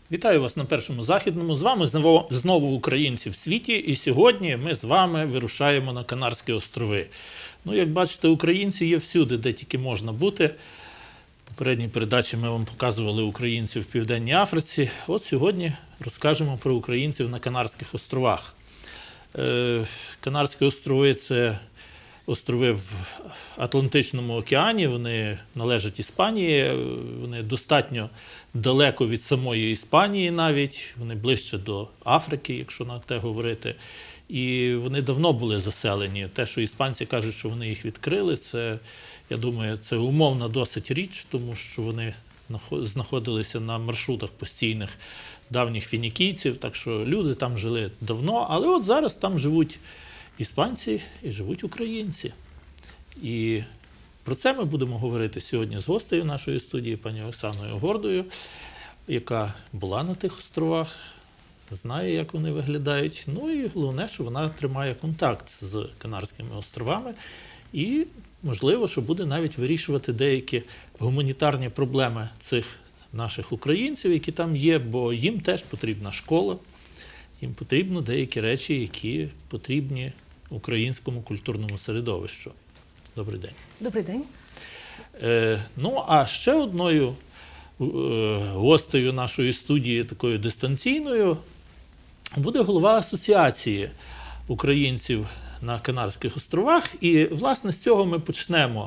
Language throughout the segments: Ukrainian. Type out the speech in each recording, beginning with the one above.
Вітаю вас на Першому Західному. З вами знову українці в світі. І сьогодні ми з вами вирушаємо на Канарські острови. Ну, як бачите, українці є всюди, де тільки можна бути. В попередній передачі ми вам показували українців в Південній Африці. От сьогодні розкажемо про українців на Канарських островах. Канарські острови – це острови в Атлантичному океані, вони належать Іспанії, вони достатньо далеко від самої Іспанії навіть, вони ближче до Африки, якщо на те говорити. І вони давно були заселені. Те, що іспанці кажуть, що вони їх відкрили, це, я думаю, це умовна досить річ, тому що вони знаходилися на маршрутах постійних давніх фінікійців, так що люди там жили давно, але от зараз там живуть іспанці і живуть українці. І про це ми будемо говорити сьогодні з гостею нашої студії, пані Оксаною Гордою, яка була на тих островах, знає, як вони виглядають. Ну і головне, що вона тримає контакт з Канарськими островами і, можливо, що буде навіть вирішувати деякі гуманітарні проблеми цих наших українців, які там є, бо їм теж потрібна школа, їм потрібно деякі речі, які потрібні українському культурному середовищу. Добрий день. Добрий день. Ну, а ще одною гостею нашої студії, такою дистанційною, буде голова Асоціації українців на Канарських островах. І, власне, з цього ми почнемо,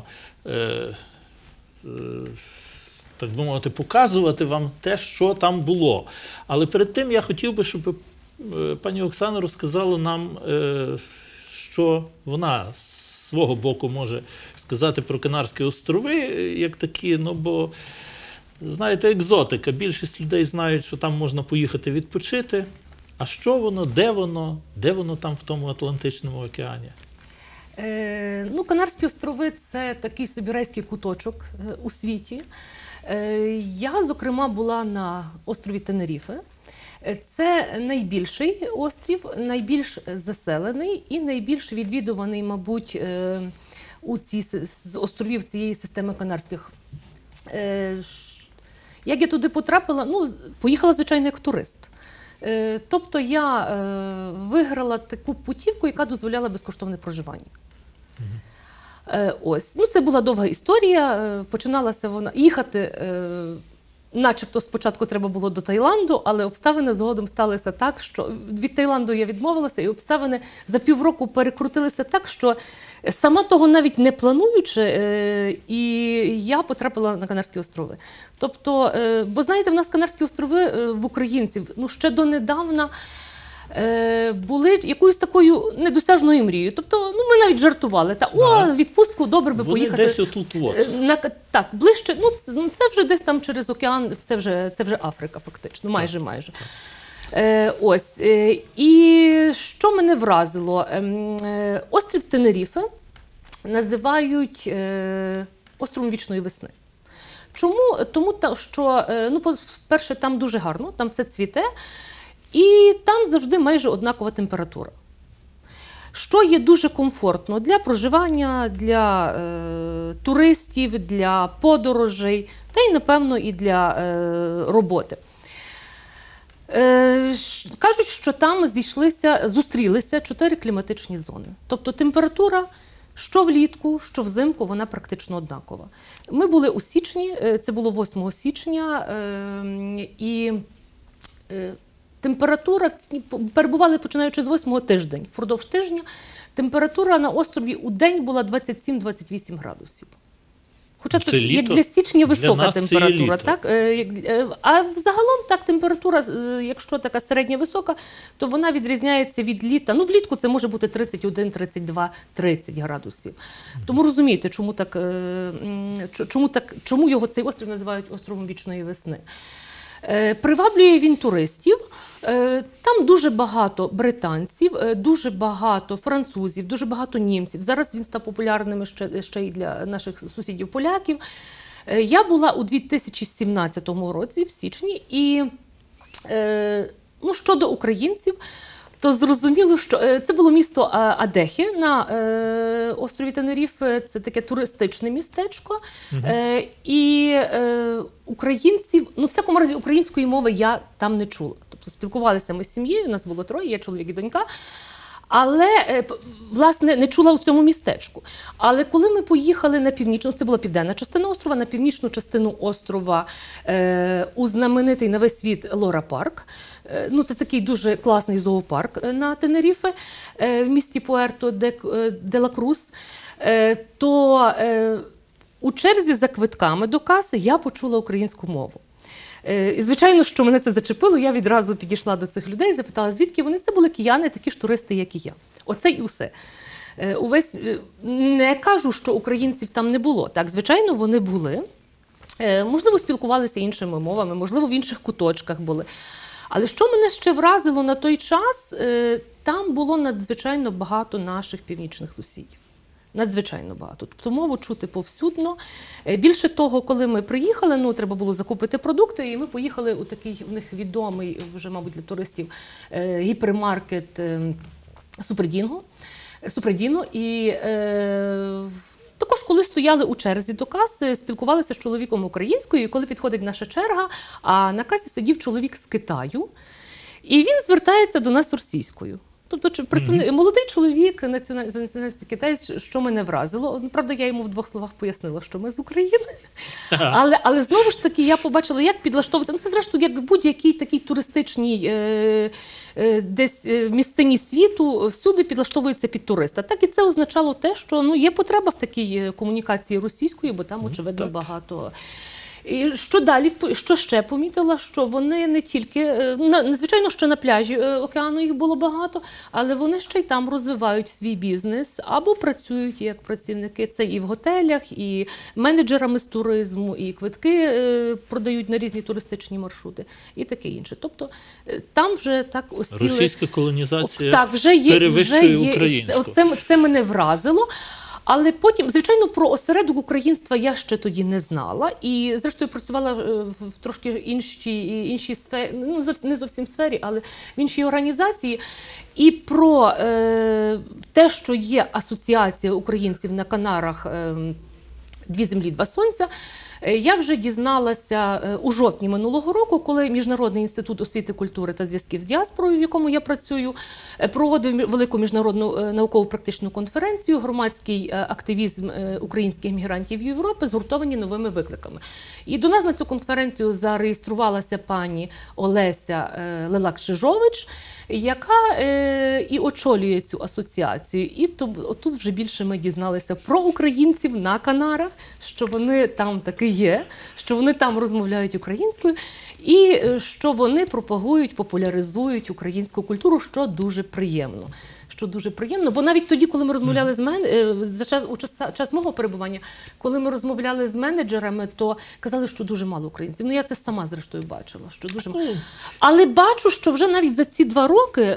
так би мовити, показувати вам те, що там було. Але перед тим я хотів би, щоб пані Оксана розказала нам, що вона з свого боку може сказати про Канарські острови, як такі, ну бо, знаєте, екзотика. Більшість людей знають, що там можна поїхати відпочити. А що воно, де воно там в тому Атлантичному океані? Ну, Канарські острови – це такий собі райський куточок у світі. Я, зокрема, була на острові Тенеріфе. Це найбільший острів, найбільш заселений і найбільш відвідуваний, мабуть, з островів цієї системи Канарських. Як я туди потрапила? Ну, поїхала, звичайно, як турист. Тобто я виграла таку путівку, яка дозволяла безкоштовне проживання. Ось. Ну, це була довга історія. Починалася вона їхати, начебто спочатку треба було до Таїланду, але обставини згодом сталися так, що від Таїланду я відмовилася, і обставини за півроку перекрутилися так, що сама того навіть не плануючи, і я потрапила на Канарські острови. Тобто, бо знаєте, в нас Канарські острови в українців, ну, ще донедавна були якоюсь такою недосяжною мрією. Тобто, ну, ми навіть жартували. Відпустку, добре би поїхати. Вони десь отут-от. Так, ближче. Ну, це вже десь там через океан, це вже Африка фактично, майже. Ось. І що мене вразило? Острів Тенеріфе називають островом вічної весни. Чому? Тому що, ну, по-перше, там дуже гарно, там все цвіте. І там завжди майже однакова температура. Що є дуже комфортно для проживання, для туристів, для подорожей, та й, напевно, і для роботи. Кажуть, що там зустрілися 4 кліматичні зони. Тобто температура, що влітку, що взимку, вона практично однакова. Ми були у січні, це було 8 січня, і температура, перебували починаючи з 8-го тиждень, впродовж тижня, температура на острові у день була 27-28 градусів. Хоча це як для січня висока температура. Так? А взагалом так температура, якщо така середня-висока, то вона відрізняється від літа. Ну, влітку це може бути 31, 32, 30 градусів. Тому розумієте, чому його цей острів називають островом вічної весни. Приваблює він туристів. Там дуже багато британців, дуже багато французів, дуже багато німців. Зараз він став популярним ще й для наших сусідів-поляків. Я була у 2017 році, в січні, і ну, щодо українців, то зрозуміло, що це було місто Адехе на острові Тенеріфе, це таке туристичне містечко. І українців, ну, в всякому разі, української мови я там не чула. Тобто спілкувалися ми з сім'єю, у нас було троє, є чоловік і донька. Але, власне, не чула у цьому містечку. Але коли ми поїхали на північну, це була південна частина острова, на північну частину острова у знаменитий на весь світ Лора-парк. Ну, це такий дуже класний зоопарк на Тенеріфе в місті Пуерто-де-ла-Крус. То у черзі за квитками до каси я почула українську мову. І, звичайно, що мене це зачепило, я відразу підійшла до цих людей, запитала, звідки вони. Це були кияни, такі ж туристи, як і я. Оце і усе. Не кажу, що українців там не було. Так, звичайно, вони були. Можливо, спілкувалися іншими мовами, можливо, в інших куточках були. Але що мене ще вразило на той час, там було надзвичайно багато наших північних сусідів. Надзвичайно багато. Тобто мову чути повсюдно. Більше того, коли ми приїхали, ну, треба було закупити продукти, і ми поїхали у такий в них відомий, вже, мабуть, для туристів, гіпермаркет Супредіно. І також, коли стояли у черзі до каси, спілкувалися з чоловіком українською, і коли підходить наша черга, а на касі сидів чоловік з Китаю, і він звертається до нас російською. Тобто молодий чоловік за національністю китаєць, що мене вразило. Правда, я йому в двох словах пояснила, що ми з України. Але знову ж таки, я побачила, як підлаштовувати. Ну, це, зрештою, як в будь-якій такій туристичній десь місцині світу, всюди підлаштовується під туриста. Так і це означало те, що ну, є потреба в такій комунікації російською, бо там, очевидно, багато. І що далі, що ще помітила, що вони не тільки, звичайно, що на пляжі океану їх було багато, але вони ще й там розвивають свій бізнес або працюють як працівники. Це і в готелях, і менеджерами з туризму, і квитки продають на різні туристичні маршрути, і таке інше. Тобто там вже так осіли. Російська колонізація так, перевищує українську. Це мене вразило. Але потім, звичайно, про осередок українства я ще тоді не знала. І, зрештою, працювала в трошки іншій сфері, ну, не зовсім сфері, але в іншій організації. І про те, що є асоціація українців на Канарах «Дві землі, два сонця», я вже дізналася у жовтні минулого року, коли Міжнародний інститут освіти, культури та зв'язків з діаспорою, в якому я працюю, проводив велику міжнародну науково-практичну конференцію «Громадський активізм українських мігрантів Європи, згуртовані новими викликами». І до нас на цю конференцію зареєструвалася пані Олеся Лелак-Чижович, яка і очолює цю асоціацію. І тут вже більше ми дізналися про українців на Канарах, що вони там таки є, що вони там розмовляють українською, і що вони пропагують, популяризують українську культуру, що дуже приємно. Бо навіть тоді, коли ми розмовляли у час мого перебування, коли ми розмовляли з менеджерами, то казали, що дуже мало українців. Ну, я це сама, зрештою, бачила, що дуже мало. Але бачу, що вже навіть за ці 2 роки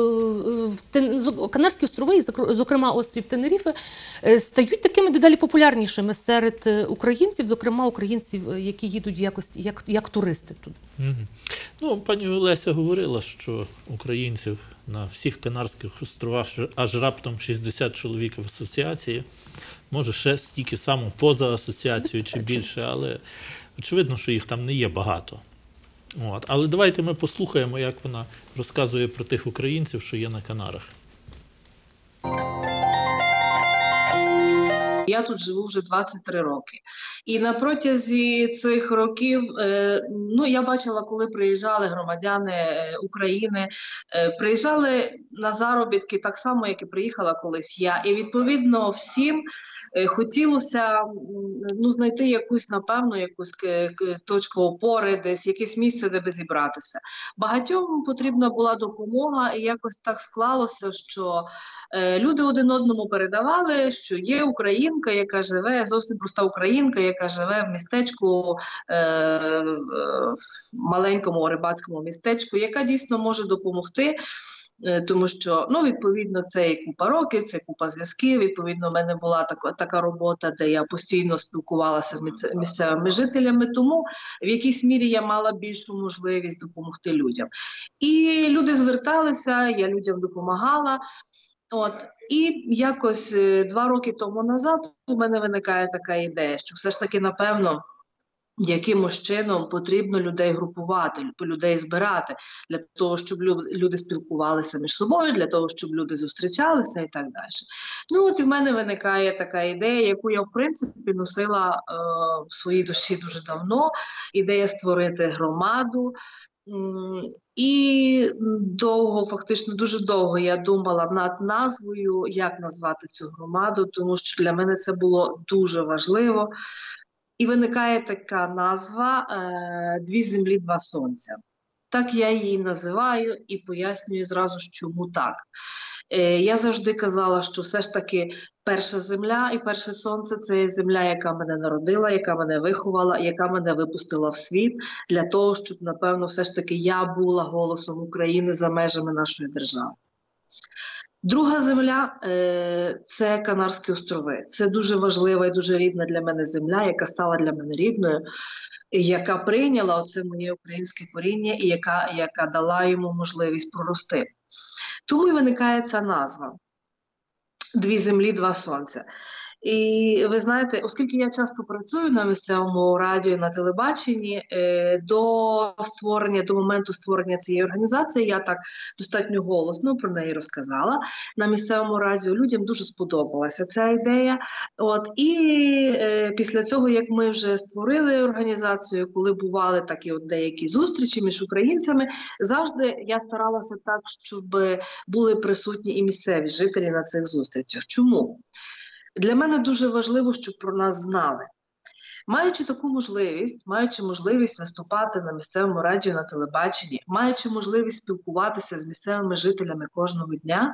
Канарські острови, і, зокрема, острів Тенеріфе, стають такими дедалі популярнішими серед українців, зокрема, українців, які їдуть як туристи туди. Ну, пані Олеся говорила, що українців на всіх Канарських островах аж раптом 60 чоловік в асоціації. Може, ще стільки само поза асоціацією чи більше, але очевидно, що їх там не є багато. Але давайте ми послухаємо, як вона розказує про тих українців, що є на Канарах. Я тут живу вже 23 роки. І на протязі цих років, я бачила, коли приїжджали громадяни України, приїжджали на заробітки так само, як і приїхала колись я. І, відповідно, всім хотілося знайти якусь точку опори, десь якесь місце, де би зібратися. Багатьом потрібна була допомога, і якось так склалося, що люди один одному передавали, що є українка, яка живе, зовсім проста українка, яка живе в містечку, в маленькому рибацькому містечку, яка дійсно може допомогти. Тому що, відповідно, це і купа років, це купа зв'язків. Відповідно, в мене була така робота, де я постійно спілкувалася з місцевими жителями, тому в якійсь мірі я мала більшу можливість допомогти людям. І люди зверталися, я людям допомагала. І якось 2 роки тому назад у мене виникає така ідея, що все ж таки, напевно, якимось чином потрібно людей групувати, людей збирати, для того, щоб люди спілкувалися між собою, для того, щоб люди зустрічалися і так далі. Ну от і в мене виникає така ідея, яку я в принципі носила в своїй душі дуже давно, ідея створити громаду. І довго, фактично дуже довго я думала над назвою, як назвати цю громаду, тому що для мене це було дуже важливо. І виникає така назва «Дві землі, два сонця». Так я її називаю і пояснюю зразу, чому так. Я завжди казала, що все ж таки перша земля і перше сонце – це земля, яка мене народила, яка мене виховала, яка мене випустила в світ, для того, щоб, напевно, все ж таки я була голосом України за межами нашої держави. Друга земля – це Канарські острови. Це дуже важлива і дуже рідна для мене земля, яка стала для мене рідною, яка прийняла оце моє українське коріння і яка дала йому можливість прорости. Тому і виникає ця назва «Дві землі, два сонця». І ви знаєте, оскільки я часто працюю на місцевому радіо, на телебаченні, до моменту створення цієї організації я так достатньо голосно про неї розказала на місцевому радіо. Людям дуже сподобалася ця ідея. І після цього, як ми вже створили організацію, коли бували такі деякі зустрічі між українцями, завжди я старалася так, щоб були присутні і місцеві жителі на цих зустрічах. Чому? Для мене дуже важливо, щоб про нас знали. Маючи таку можливість, маючи можливість виступати на місцевому радіо, на телебаченні, маючи можливість спілкуватися з місцевими жителями кожного дня,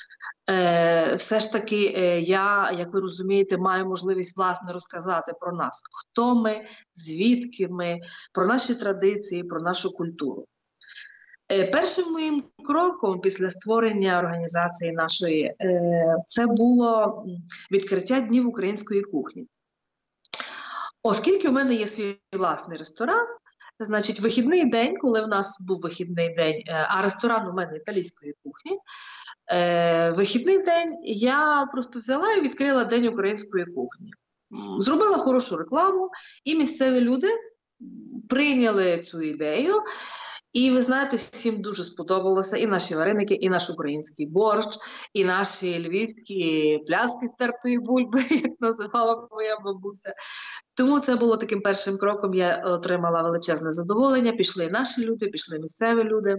все ж таки я, як ви розумієте, маю можливість, власне, розказати про нас. Хто ми, звідки ми, про наші традиції, про нашу культуру. Першим моїм кроком після створення організації нашої це було відкриття Днів української кухні. Оскільки в мене є свій власний ресторан, значить вихідний день, коли в нас був вихідний день, а ресторан у мене італійської кухні, вихідний день я просто взяла і відкрила День української кухні. Зробила хорошу рекламу, і місцеві люди прийняли цю ідею. І ви знаєте, всім дуже сподобалося і наші вареники, і наш український борщ, і наші львівські пляски з тертої бульби, як називала моя бабуся. Тому це було таким першим кроком, я отримала величезне задоволення, пішли наші люди, пішли місцеві люди.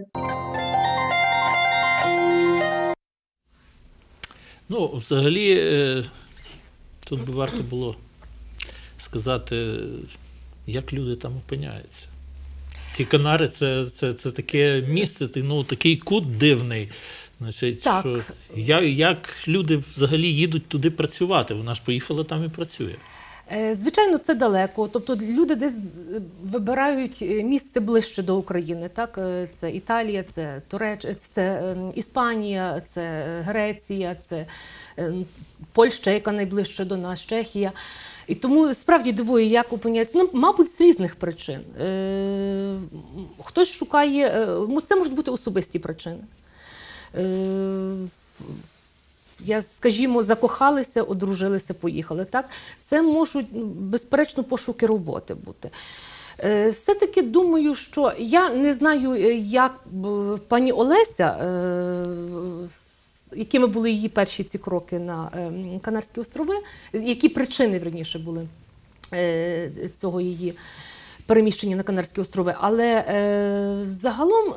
Ну, взагалі, тут би варто було сказати, як люди там опиняються. Ті Канари – це таке місце, такий кут дивний. Значить, Так. що, як люди взагалі їдуть туди працювати? Вона ж поїхала там і працює. Звичайно, це далеко. Тобто люди десь вибирають місце ближче до України. Так? Це Італія, це це Іспанія, це Греція, це Польща, яка найближче до нас, Чехія. І тому справді дивує, як опиняється, мабуть, з різних причин. Хтось шукає, це можуть бути особисті причини. Скажімо, закохалися, одружилися, поїхали. Так? Це можуть, безперечно, пошуки роботи бути. Все-таки думаю, що я не знаю, як пані Олеся, якими були її перші ці кроки на Канарські острови, які причини, вірніше, були цього її переміщення на Канарські острови. Але загалом,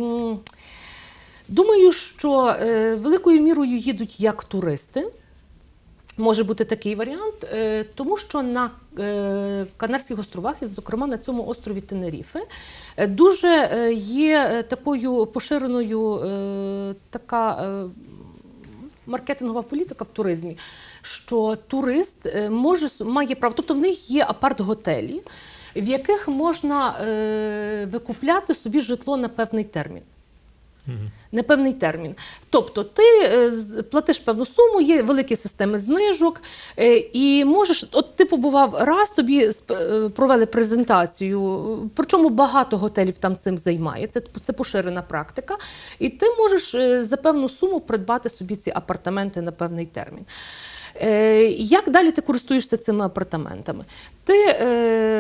думаю, що великою мірою їдуть як туристи. Може бути такий варіант, тому що на Канарських островах, і, зокрема, на цьому острові Тенеріфе, дуже є такою поширеною така маркетингова політика в туризмі, що турист має право, тобто в них є апарт-готелі, в яких можна викупляти собі житло на певний термін. На певний термін. Тобто ти платиш певну суму, є великі системи знижок, і можеш, от ти побував раз, тобі провели презентацію, причому багато готелів там цим займається, це поширена практика, і ти можеш за певну суму придбати собі ці апартаменти на певний термін. Як далі ти користуєшся цими апартаментами? Ти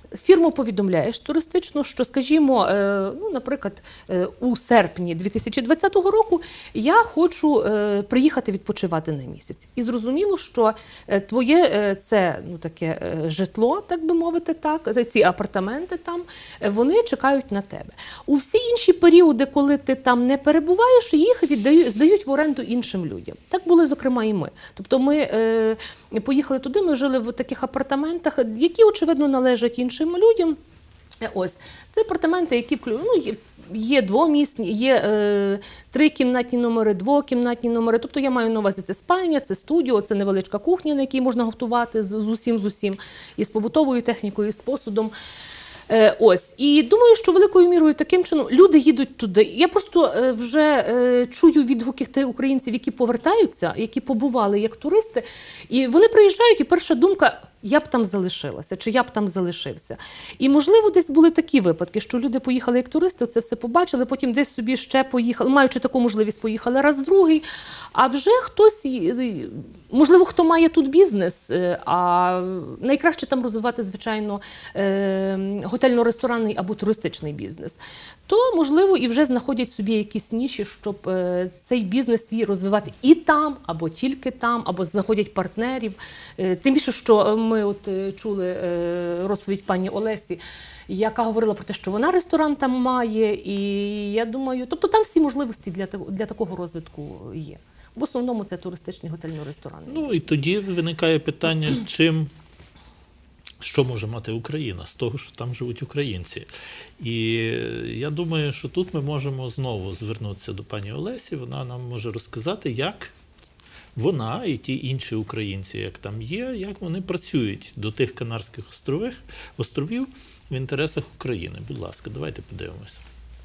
фірму повідомляєш туристично, що, скажімо, ну, наприклад, у серпні 2020 року я хочу приїхати відпочивати на місяць. І зрозуміло, що твоє це, ну, таке житло, так би мовити, так, ці апартаменти там, вони чекають на тебе. У всі інші періоди, коли ти там не перебуваєш, їх здають в оренду іншим людям. Так було, зокрема, і ми. Тобто ми поїхали туди, ми жили в таких апартаментах, які, очевидно, належать іншим людям. Ось, це апартаменти, які є двомісні, є трикімнатні номери, двокімнатні номери. Тобто я маю на увазі, це спальня, це студіо, це невеличка кухня, на якій можна готувати з усім, і з побутовою технікою, і з посудом. Ось. І думаю, що великою мірою таким чином люди їдуть туди. Я просто вже чую відгуки тих українців, які повертаються, які побували як туристи, і вони приїжджають, і перша думка – я б там залишилася, чи я б там залишився. І, можливо, десь були такі випадки, що люди поїхали як туристи, це все побачили, потім десь собі ще поїхали, маючи таку можливість, поїхали раз, другий. А вже хтось, можливо, хто має тут бізнес, а найкраще там розвивати, звичайно, готельно-ресторанний або туристичний бізнес, то, можливо, і вже знаходять собі якісь ніші, щоб цей бізнес свій розвивати і там, або тільки там, або знаходять партнерів. Тим більше, що ми от чули розповідь пані Олесі, яка говорила про те, що вона ресторан там має, і я думаю, тобто там всі можливості для такого розвитку є. В основному це туристичний готельно-ресторанний. Ну і тоді виникає питання, що може мати Україна з того, що там живуть українці. І я думаю, що тут ми можемо знову звернутися до пані Олесі, вона нам може розказати, як вона і ті інші українці, як там є, як вони працюють до тих Канарських островів в інтересах України. Будь ласка, давайте подивимося.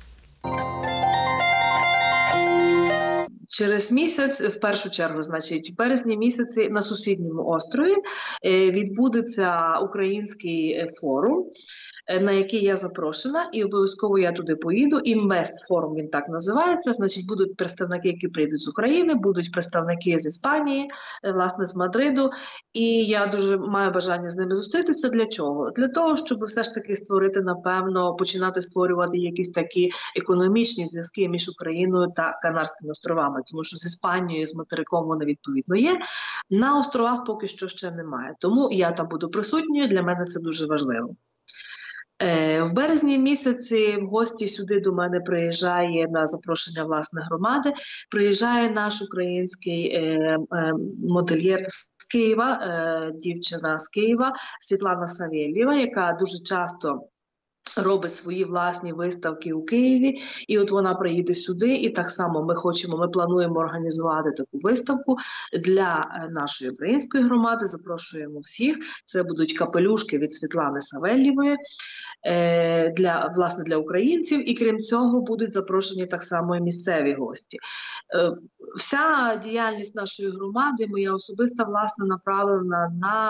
Через місяць, в першу чергу, значить, в березні місяці на сусідньому острові відбудеться український форум, на який я запрошена, і обов'язково я туди поїду. Інвестфорум він так називається. Значить, будуть представники, які прийдуть з України, будуть представники з Іспанії, власне, з Мадриду. І я дуже маю бажання з ними зустрітися. Для чого? Для того, щоб все ж таки створити, напевно, починати створювати якісь такі економічні зв'язки між Україною та Канарськими островами. Тому що з Іспанією, з материком вони, відповідно, є. На островах поки що ще немає. Тому я там буду присутньою, для мене це дуже важливо. В березні місяці в гості сюди до мене приїжджає на запрошення, власне, громади, приїжджає наш український модельєр з Києва, дівчина з Києва, Світлана Савєлєва, яка дуже часто робить свої власні виставки у Києві, і от вона приїде сюди, і так само ми плануємо організувати таку виставку для нашої української громади, запрошуємо всіх, це будуть капелюшки від Світлани Савєлєвої, власне, для українців, і крім цього будуть запрошені так само і місцеві гості. Вся діяльність нашої громади, моя особиста, власне, направлена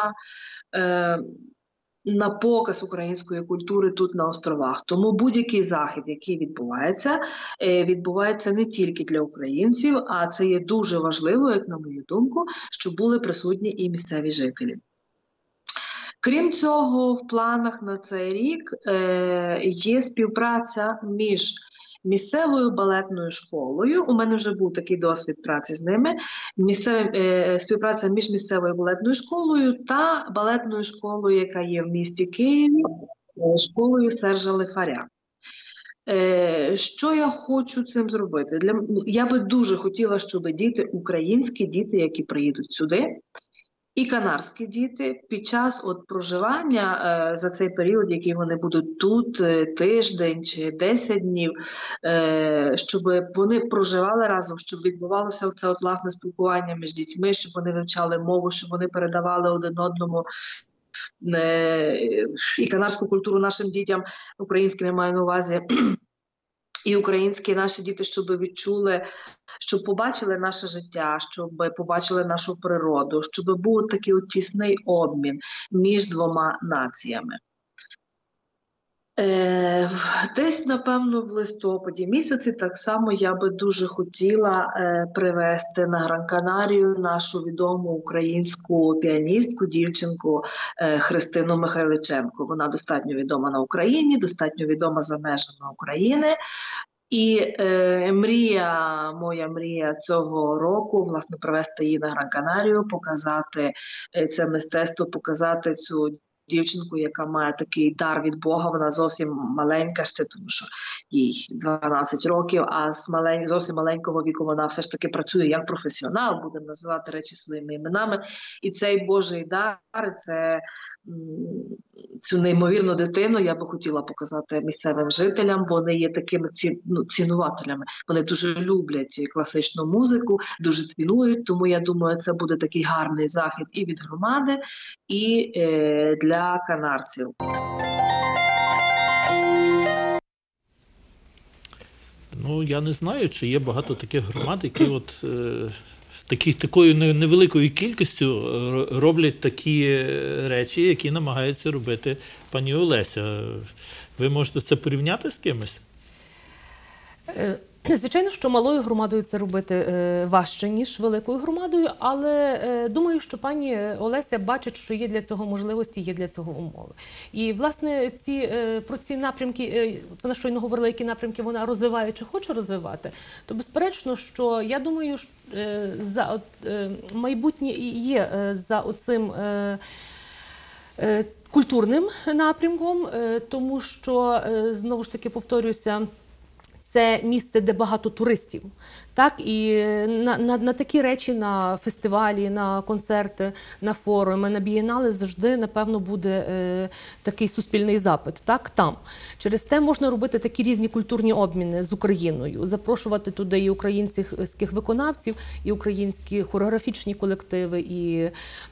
на показ української культури тут на островах. Тому будь-який захід, який відбувається не тільки для українців, а це є дуже важливо, як на мою думку, щоб були присутні і місцеві жителі. Крім цього, в планах на цей рік є співпраця між місцевою балетною школою. У мене вже був такий досвід праці з ними. Співпраця між місцевою балетною школою та балетною школою, яка є в місті Києві, школою Сержа Лифаря. Що я хочу цим зробити? Я би дуже хотіла, щоб українські діти, які приїдуть сюди, і канарські діти під час проживання за цей період, який вони будуть тут, тиждень чи 10 днів, щоб вони проживали разом, щоб відбувалося це власне спілкування між дітьми, щоб вони вивчали мову, щоб вони передавали один одному і канарську культуру нашим дітям, українським я маю на увазі, і українські наші діти, щоб відчули, щоб побачили наше життя, щоб побачили нашу природу, щоб був такий тісний обмін між двома націями. Десь, напевно, в листопаді місяці так само я би дуже хотіла привезти на Гран-Канарію нашу відому українську піаністку, дівчинку Христину Михайличенко. Вона достатньо відома на Україні, достатньо відома за межами України. І моя мрія цього року, власне, привезти її на Гран-Канарію, показати це мистецтво, показати цю дівчинку, яка має такий дар від Бога. Вона зовсім маленька ще, тому що їй 12 років, а з зовсім маленького віку вона все ж таки працює як професіонал, будемо називати речі своїми іменами. І цей Божий дар, цю неймовірну дитину я би хотіла показати місцевим жителям. Вони є такими цінувателями. Вони дуже люблять класичну музику, дуже цінують, тому я думаю, це буде такий гарний захід і від громади, і для канарців. Ну, я не знаю, чи є багато таких громад, які от такою невеликою кількістю роблять такі речі, які намагається робити пані Олеся. Ви можете це порівняти з кимось? Звичайно, що малою громадою це робити важче, ніж великою громадою, але думаю, що пані Олеся бачить, що є для цього можливості, є для цього умови. І, власне, про ці напрямки, вона щойно говорила, які напрямки вона розвиває чи хоче розвивати, то безперечно, що я думаю, що майбутнє є за оцим культурним напрямком, тому що, знову ж таки, повторюся, це місце, де багато туристів. Так, і на такі речі, на фестивалі, на концерти, на форуми, на бієнале завжди, напевно, буде такий суспільний запит. Так, там. Через те можна робити такі різні культурні обміни з Україною, запрошувати туди і українських виконавців, і українські хореографічні колективи, і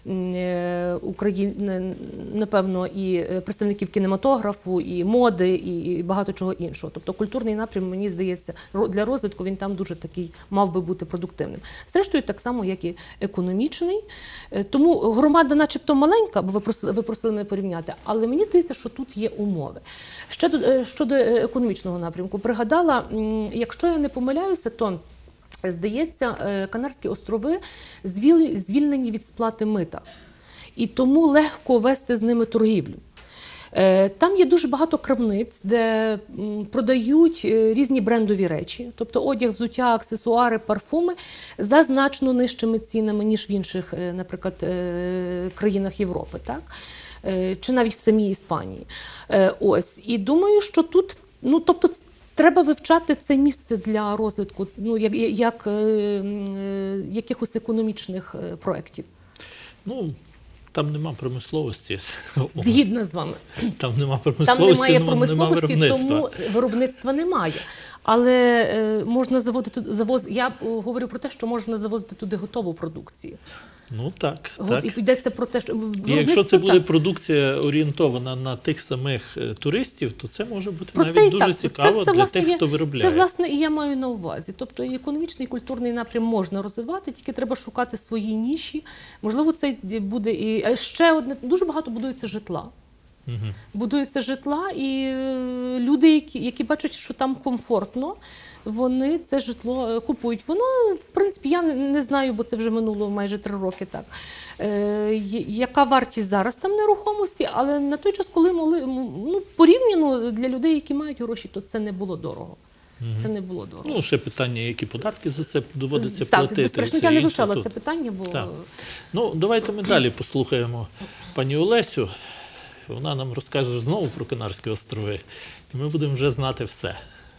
напевно, і представників кінематографу, і моди, і багато чого іншого. Тобто культурний напрям, мені здається, для розвитку він там дуже такий мав би бути продуктивним. Зрештою, так само, як і економічний. Тому громада начебто маленька, бо ви просили мене порівняти, але мені здається, що тут є умови. Ще щодо економічного напрямку. Пригадала, якщо я не помиляюся, то, здається, Канарські острови звільнені від сплати мита. І тому легко вести з ними торгівлю. Там є дуже багато крамниць, де продають різні брендові речі, тобто одяг, взуття, аксесуари, парфуми за значно нижчими цінами, ніж в інших, наприклад, країнах Європи, так? Чи навіть в самій Іспанії. Ось. І думаю, що тут, тобто, треба вивчати це місце для розвитку, як якихось економічних проєктів. Там нема промисловості. Згідна з вами. Там нема промисловості, там немає промисловості, нема тому виробництва немає. Але можна я говорю про те, що можна завозити туди готову продукцію. Так. І йдеться про те, що і якщо це буде продукція орієнтована на тих самих туристів, то це може бути навіть дуже цікаво для тих, хто виробляє. Це, власне, і я маю на увазі. Тобто і економічний, і культурний напрям можна розвивати, тільки треба шукати свої ніші. Можливо, це буде і ще одне, дуже багато будується житла. Будується житла, і люди, які бачать, що там комфортно, вони це житло купують. Воно, в принципі, я не знаю, бо це вже минуло майже 3 роки, так. Яка вартість зараз там нерухомості, але на той час, коли порівняно для людей, які мають гроші, то це не було дорого. Це не було дорого. Ще питання, які податки за це доводиться платити. Так, безперечно, я не вивчала це питання, бо... Так. Давайте ми далі послухаємо пані Олесю. Вона нам розкаже знову про Канарські острови, і ми будемо вже знати все.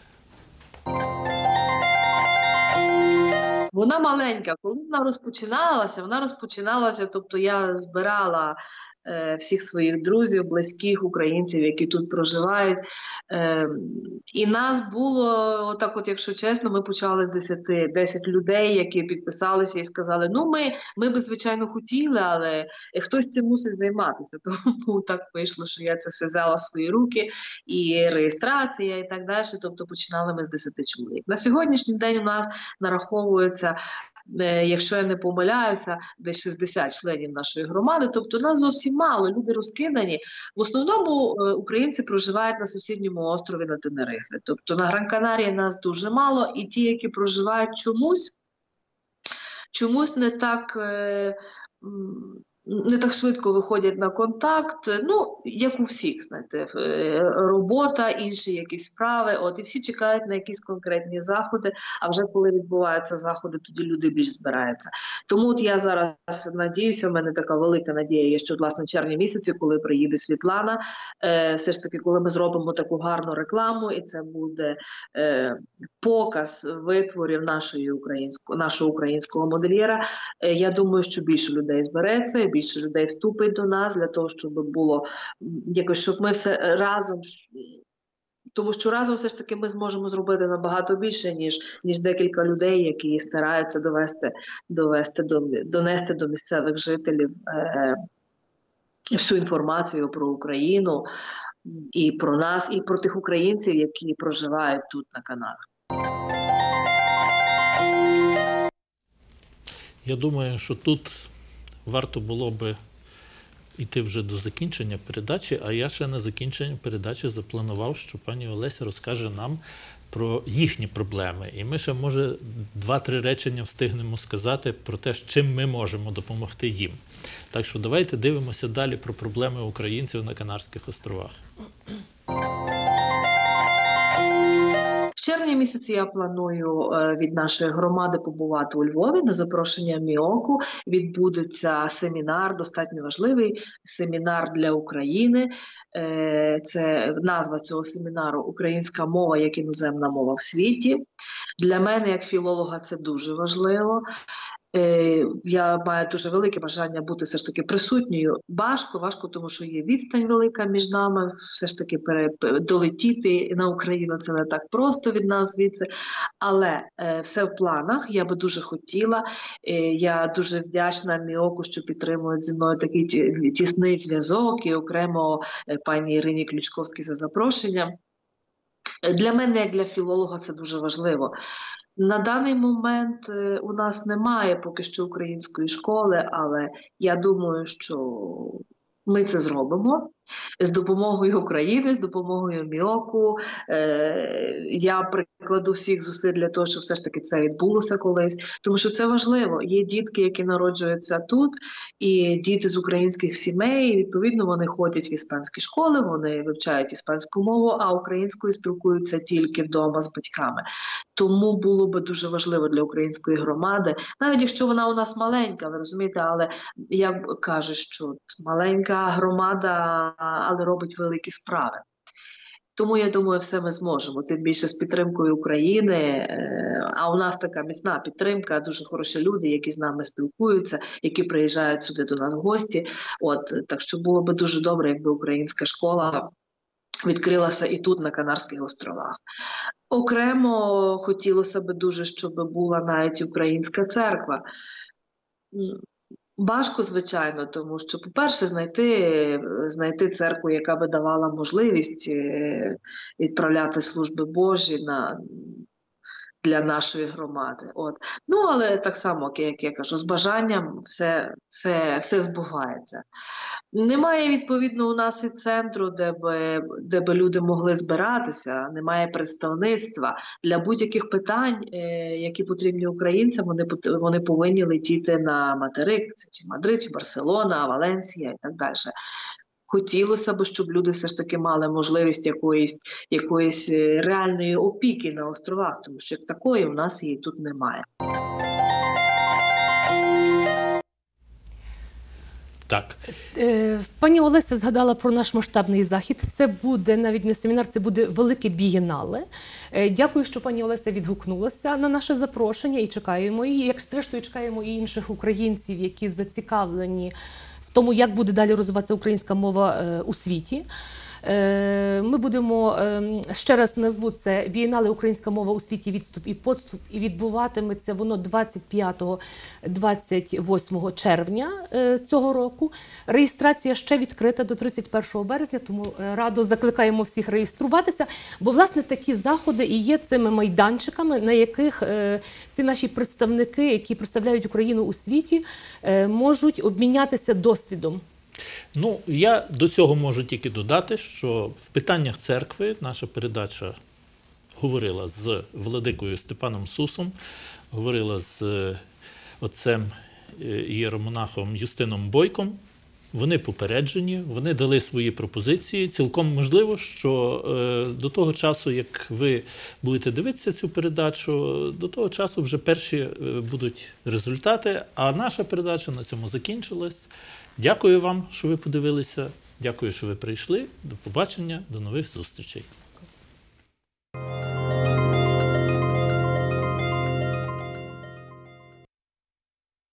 Вона маленька. Коли вона розпочиналася, тобто я збирала всіх своїх друзів, близьких українців, які тут проживають. І нас було, якщо чесно, ми почали з 10 людей, які підписалися і сказали, ми би, звичайно, хотіли, але хтось цим мусить займатися. Тому так вийшло, що я це все взяла в свої руки, і реєстрація, і так далі. Тобто починали ми з 10 чоловік. На сьогоднішній день у нас нараховується якщо я не помиляюся, десь 60 членів нашої громади, тобто нас зовсім мало, люди розкидані. В основному українці проживають на сусідньому острові на Тенерифе, тобто на Гран-Канарії нас дуже мало, і ті, які проживають чомусь не так швидко виходять на контакт, ну, як у всіх, знаєте, робота, інші якісь справи, і всі чекають на якісь конкретні заходи, а вже коли відбуваються заходи, тоді люди більш збираються. Тому от я зараз надіюся, в мене така велика надія є, що, власне, в червні місяці, коли приїде Світлана, все ж таки, коли ми зробимо таку гарну рекламу, і це буде показ витворів нашого українського модельєра, я думаю, що більше людей збереться, більше людей вступить до нас для того, щоб було якось, щоб ми все разом, тому що разом все ж таки ми зможемо зробити набагато більше, ніж декілька людей, які стараються донести до місцевих жителів всю інформацію про Україну і про нас, і про тих українців, які проживають тут на Канарах. Я думаю, що тут варто було би йти вже до закінчення передачі, а я ще на закінчення передачі запланував, що пані Олеся розкаже нам про їхні проблеми. І ми ще, може, 2-3 речення встигнемо сказати про те, чим ми можемо допомогти їм. Так що давайте дивимося далі про проблеми українців на Канарських островах. В червні місяці я планую від нашої громади побувати у Львові. На запрошення МІОКу відбудеться семінар, достатньо важливий семінар для України. Це назва цього семінару «Українська мова як іноземна мова в світі». Для мене, як філолога, це дуже важливо. Я маю дуже велике бажання бути все ж таки присутньою. Важко, тому що є відстань велика між нами, все ж таки долетіти на Україну це не так просто від нас звідси, але все в планах, я би дуже хотіла. Я дуже вдячна МІОКу, що підтримують зі мною такий тісний зв'язок, і окремо пані Ірині Ключковській за запрошення. Для мене, як для філолога, це дуже важливо. На даний момент у нас немає поки що української школи, але я думаю, що ми це зробимо з допомогою України, з допомогою МІОКу. Я прикладу всіх зусиль для того, щоб все ж таки це відбулося колись, тому що це важливо. Є дітки, які народжуються тут, і діти з українських сімей, і, відповідно, вони ходять в іспанські школи, вони вивчають іспанську мову, а українською спілкуються тільки вдома з батьками. Тому було би дуже важливо для української громади, навіть якщо вона у нас маленька, ви розумієте, але як кажуть, що маленька громада, але робить великі справи. Тому, я думаю, все ми зможемо, тим більше з підтримкою України, а у нас така міцна підтримка, дуже хороші люди, які з нами спілкуються, які приїжджають сюди до нас в гості. Так що було би дуже добре, якби українська школа відкрилася і тут, на Канарських островах. Окремо хотілося б дуже, щоб була навіть українська церква. Важко, звичайно, тому що, по-перше, знайти церкву, яка би давала можливість відправляти служби Божі для нашої громади. Але так само, як я кажу, з бажанням все збувається. Немає, відповідно, у нас і центру, де би люди могли збиратися, немає представництва. Для будь-яких питань, які потрібні українцям, вони повинні летіти на материк, це чи Мадрид, чи Барселона, Валенсія і так далі. Хотілося б, щоб люди все ж таки мали можливість якоїсь реальної опіки на островах, тому що як такої у нас її тут немає. Так. Пані Олеся згадала про наш масштабний захід. Це буде навіть не семінар, це буде велике бієнале. Дякую, що пані Олеся відгукнулася на наше запрошення і чекаємо її. Як зрештою чекаємо і інших українців, які зацікавлені в тому, як буде далі розвиватися українська мова у світі. Ми будемо, ще раз назву це, Бієнале «Українська мова у світі. Відступ і подступ», і відбуватиметься воно 25-28 червня цього року. Реєстрація ще відкрита до 31 березня, тому радо закликаємо всіх реєструватися, бо, власне, такі заходи і є цими майданчиками, на яких ці наші представники, які представляють Україну у світі, можуть обмінятися досвідом. Ну, я до цього можу тільки додати, що в питаннях церкви наша передача говорила з владикою Степаном Сусом, говорила з отцем ієромонахом Юстином Бойком. Вони попереджені, вони дали свої пропозиції. Цілком можливо, що до того часу, як ви будете дивитися цю передачу, до того часу вже перші будуть результати, а наша передача на цьому закінчилась. Дякую вам, що ви подивилися, дякую, що ви прийшли. До побачення, до нових зустрічей.